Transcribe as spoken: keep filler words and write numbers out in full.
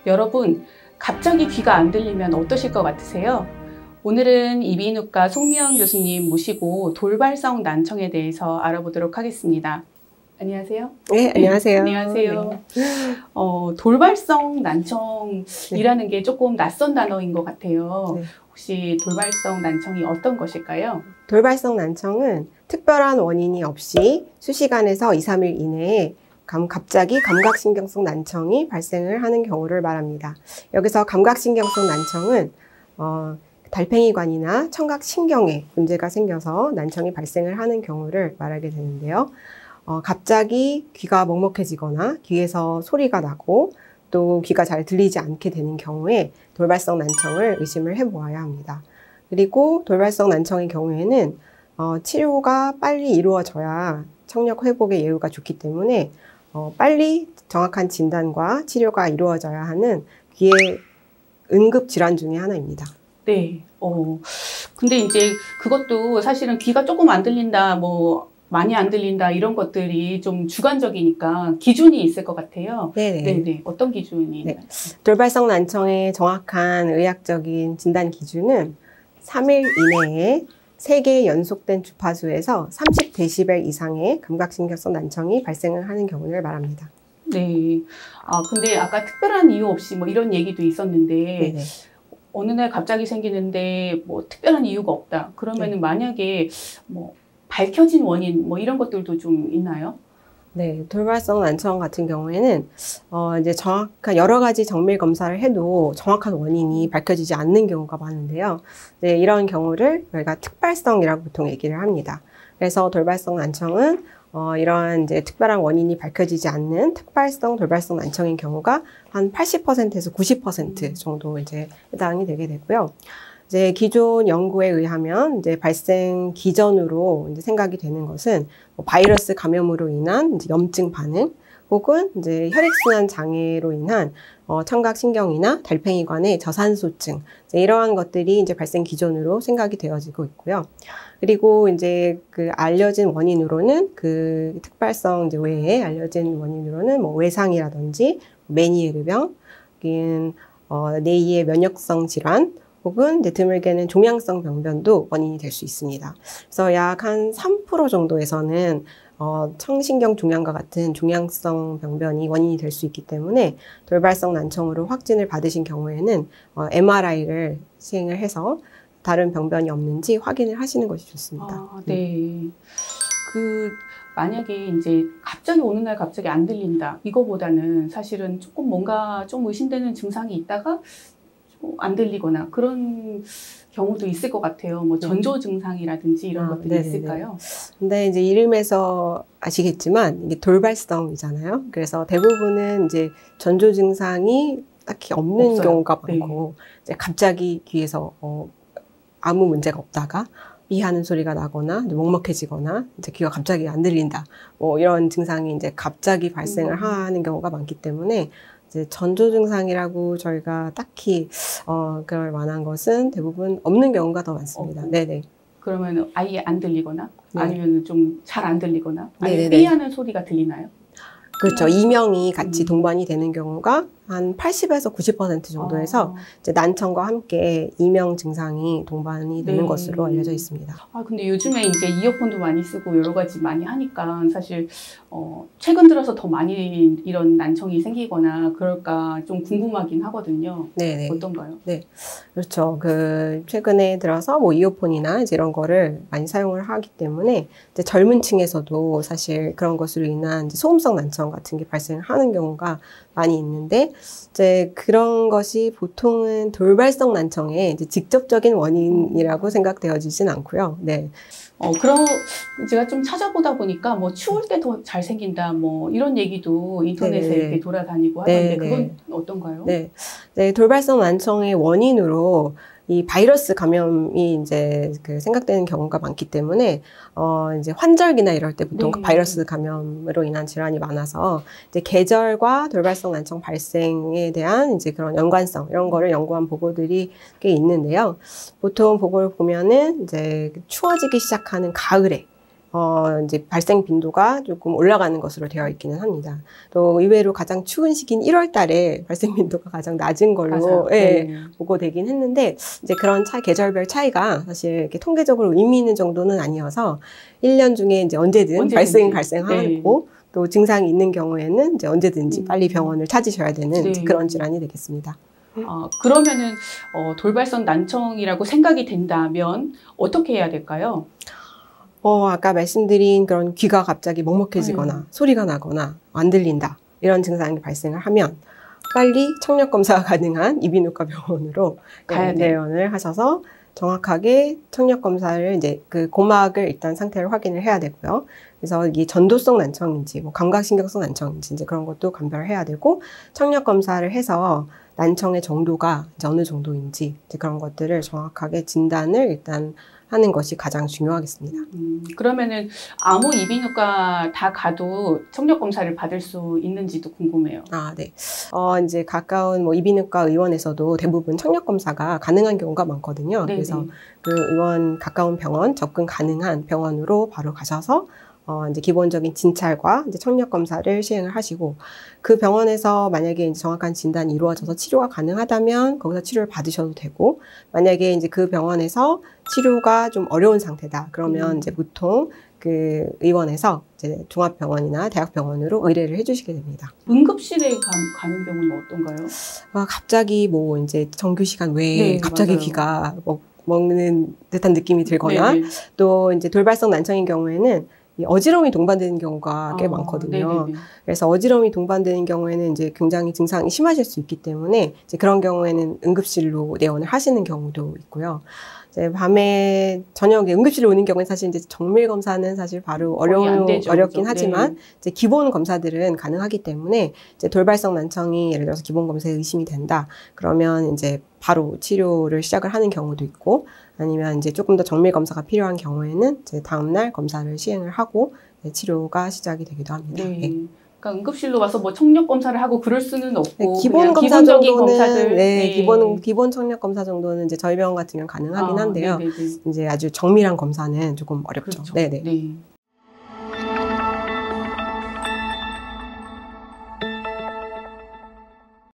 여러분, 갑자기 귀가 안 들리면 어떠실 것 같으세요? 오늘은 이비인후과 송미영 교수님 모시고 돌발성 난청에 대해서 알아보도록 하겠습니다. 안녕하세요. 네, 안녕하세요. 네, 안녕하세요. 네. 어, 돌발성 난청이라는 네. 게 조금 낯선 단어인 것 같아요. 네. 혹시 돌발성 난청이 어떤 것일까요? 돌발성 난청은 특별한 원인이 없이 수시간에서 이, 삼 일 이내에 감, 갑자기 감각신경성 난청이 발생을 하는 경우를 말합니다. 여기서 감각신경성 난청은 어, 달팽이관이나 청각신경에 문제가 생겨서 난청이 발생을 하는 경우를 말하게 되는데요. 어, 갑자기 귀가 먹먹해지거나 귀에서 소리가 나고 또 귀가 잘 들리지 않게 되는 경우에 돌발성 난청을 의심을 해보아야 합니다. 그리고 돌발성 난청의 경우에는 어, 치료가 빨리 이루어져야 청력 회복의 예후가 좋기 때문에 어, 빨리 정확한 진단과 치료가 이루어져야 하는 귀의 응급 질환 중에 하나입니다. 네. 어, 근데 이제 그것도 사실은 귀가 조금 안 들린다, 뭐, 많이 안 들린다, 이런 것들이 좀 주관적이니까 기준이 있을 것 같아요. 네네. 네네. 어떤 기준이 있나요? 네. 돌발성 난청의 정확한 의학적인 진단 기준은 삼 일 이내에 세 개의 연속된 주파수에서 삼십 데시벨 이상의 감각신경성 난청이 발생을 하는 경우를 말합니다. 네. 아, 근데 아까 특별한 이유 없이 뭐 이런 얘기도 있었는데, 네네. 어느 날 갑자기 생기는데 뭐 특별한 이유가 없다. 그러면은 네. 만약에 뭐 밝혀진 원인 뭐 이런 것들도 좀 있나요? 네, 돌발성 난청 같은 경우에는 어 이제 정확한 여러 가지 정밀 검사를 해도 정확한 원인이 밝혀지지 않는 경우가 많은데요. 네, 이런 경우를 저희가 특발성이라고 보통 얘기를 합니다. 그래서 돌발성 난청은 어 이러한 이제 특별한 원인이 밝혀지지 않는 특발성 돌발성 난청인 경우가 한 팔십 퍼센트에서 구십 퍼센트 정도 이제 해당이 되게 되고요. 이제 기존 연구에 의하면 이제 발생 기전으로 이제 생각이 되는 것은 뭐 바이러스 감염으로 인한 이제 염증 반응 혹은 이제 혈액순환 장애로 인한 어, 청각신경이나 달팽이관의 저산소증 이제 이러한 것들이 이제 발생 기전으로 생각이 되어지고 있고요. 그리고 이제 그 알려진 원인으로는 그 특발성 이제 외에 알려진 원인으로는 뭐 외상이라든지 메니에르병, 어, 뇌의 면역성 질환 혹은 이제 드물게는 종양성 병변도 원인이 될 수 있습니다. 그래서 약 한 삼 퍼센트 정도에서는 어, 청신경 종양과 같은 종양성 병변이 원인이 될 수 있기 때문에 돌발성 난청으로 확진을 받으신 경우에는 어, 엠알아이를 시행을 해서 다른 병변이 없는지 확인을 하시는 것이 좋습니다. 아, 네. 그 만약에 이제 갑자기 어느 날 갑자기 안 들린다 이거보다는 사실은 조금 뭔가 좀 의심되는 증상이 있다가 안 들리거나 그런 경우도 있을 것 같아요. 뭐 전조 증상이라든지 이런 아, 것들이 네네네. 있을까요? 근데 이제 이름에서 아시겠지만 이게 돌발성이잖아요. 그래서 대부분은 이제 전조 증상이 딱히 없는 없어요. 경우가 많고 네. 이제 갑자기 귀에서 어, 아무 문제가 없다가 삐 하는 소리가 나거나 먹먹해지거나 이제 귀가 갑자기 안 들린다. 뭐 이런 증상이 이제 갑자기 발생을 음. 하는 경우가 많기 때문에 이제 전조 증상이라고 저희가 딱히 어 그럴 만한 것은 대부분 없는 경우가 더 많습니다. 어, 네네. 그러면 아예 안 들리거나 네. 아니면 좀 잘 안 들리거나 아니면 삐 하는 소리가 들리나요? 그렇죠. 이명이 같이 음. 동반이 되는 경우가 한 팔십에서 구십 퍼센트 정도에서 아. 이제 난청과 함께 이명 증상이 동반이 되는 네. 것으로 알려져 있습니다. 아, 근데 요즘에 이제 이어폰도 많이 쓰고 여러 가지 많이 하니까 사실 어, 최근 들어서 더 많이 이런 난청이 생기거나 그럴까 좀 궁금하긴 하거든요. 네네. 어떤가요? 네, 그렇죠. 그 최근에 들어서 뭐 이어폰이나 이제 이런 거를 많이 사용을 하기 때문에 이제 젊은 층에서도 사실 그런 것으로 인한 이제 소음성 난청 같은 게 발생하는 경우가 많이 있는데 이제 그런 것이 보통은 돌발성 난청의 이제 직접적인 원인이라고 생각되어지진 않고요. 네. 어, 그럼 제가 좀 찾아보다 보니까 뭐 추울 때 더 잘 생긴다 뭐 이런 얘기도 인터넷에 네네. 이렇게 돌아다니고 하던데 네네. 그건 어떤가요? 네. 네, 돌발성 난청의 원인으로 이 바이러스 감염이 이제 그 생각되는 경우가 많기 때문에 어 이제 환절기나 이럴 때 보통 네. 바이러스 감염으로 인한 질환이 많아서 이제 계절과 돌발성 난청 발생에 대한 이제 그런 연관성 이런 거를 연구한 보고들이 꽤 있는데요. 보통 보고를 보면은 이제 추워지기 시작하는 가을에 어, 이제 발생 빈도가 조금 올라가는 것으로 되어 있기는 합니다. 또 의외로 가장 추운 시기인 일월 달에 발생 빈도가 가장 낮은 걸로 예, 네. 보고되긴 했는데, 이제 그런 차, 계절별 차이가 사실 이렇게 통계적으로 의미 있는 정도는 아니어서 일 년 중에 이제 언제든, 언제든지. 발생, 발생하고, 네. 또 증상이 있는 경우에는 이제 언제든지 음. 빨리 병원을 찾으셔야 되는 네. 이제 그런 질환이 되겠습니다. 어, 그러면은 어, 돌발성 난청이라고 생각이 된다면 어떻게 해야 될까요? 어, 아까 말씀드린 그런 귀가 갑자기 먹먹해지거나 음. 소리가 나거나 안 들린다, 이런 증상이 발생을 하면 빨리 청력 검사가 가능한 이비인후과 병원으로 가야 돼요. 내원을 하셔서 정확하게 청력 검사를, 이제 그 고막을 일단 상태를 확인을 해야 되고요. 그래서 이게 전도성 난청인지 뭐 감각신경성 난청인지 이제 그런 것도 감별을 해야 되고, 청력 검사를 해서 난청의 정도가 이제 어느 정도인지 이제 그런 것들을 정확하게 진단을 일단 하는 것이 가장 중요하겠습니다. 음, 그러면은 아무 이비인후과 다 가도 청력 검사를 받을 수 있는지도 궁금해요. 아, 네. 어, 이제 가까운 뭐 이비인후과 의원에서도 대부분 청력 검사가 가능한 경우가 많거든요. 네네. 그래서 그 의원 가까운 병원, 접근 가능한 병원으로 바로 가셔서 어, 이제 기본적인 진찰과 이제 청력 검사를 시행을 하시고, 그 병원에서 만약에 이제 정확한 진단이 이루어져서 치료가 가능하다면 거기서 치료를 받으셔도 되고, 만약에 이제 그 병원에서 치료가 좀 어려운 상태다, 그러면 음. 이제 보통 그 의원에서 이제 종합병원이나 대학병원으로 의뢰를 해주시게 됩니다. 응급실에 가, 가는 경우는 어떤가요? 아, 갑자기 뭐 이제 정규 시간 외에 네, 갑자기 맞아요. 귀가 먹, 먹는 듯한 느낌이 들거나, 네네. 또 이제 돌발성 난청인 경우에는 이 어지러움이 동반되는 경우가 꽤 아, 많거든요. 네네네. 그래서 어지러움이 동반되는 경우에는 이제 굉장히 증상이 심하실 수 있기 때문에 이제 그런 경우에는 응급실로 내원을 하시는 경우도 있고요. 이제 밤에 저녁에 응급실에 오는 경우는 사실 이제 정밀 검사는 사실 바로 거의 안 어려운 되죠, 어렵긴 그죠? 하지만 네. 이제 기본 검사들은 가능하기 때문에, 이제 돌발성 난청이 예를 들어서 기본 검사에 의심이 된다, 그러면 이제 바로 치료를 시작을 하는 경우도 있고, 아니면 이제 조금 더 정밀 검사가 필요한 경우에는 이제 다음날 검사를 시행을 하고 네, 치료가 시작이 되기도 합니다. 네. 네. 그러니까 응급실로 와서 뭐 청력 검사를 하고 그럴 수는 없고 네, 기본 그냥 검사 기본적인 정도는 검사들. 네, 네. 기본 기본 청력 검사 정도는 이제 저희 병원 같은 경우는 가능하긴 아, 한데요. 네네네. 이제 아주 정밀한 검사는 조금 어렵죠. 그렇죠. 네네. 네.